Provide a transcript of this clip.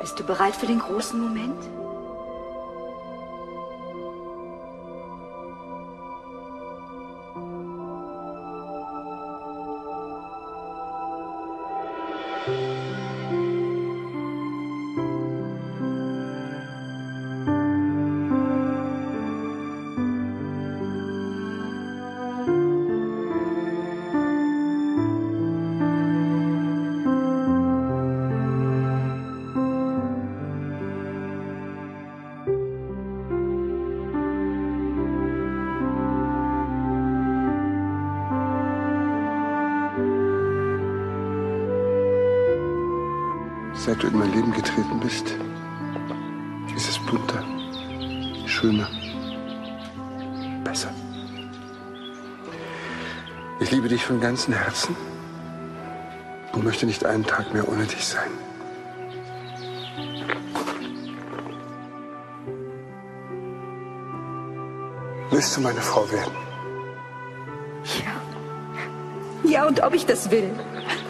Bist du bereit für den großen Moment? Seit du in mein Leben getreten bist, ist es bunter, schöner, besser. Ich liebe dich von ganzem Herzen und möchte nicht einen Tag mehr ohne dich sein. Willst du meine Frau werden? Ja. Ja, und ob ich das will.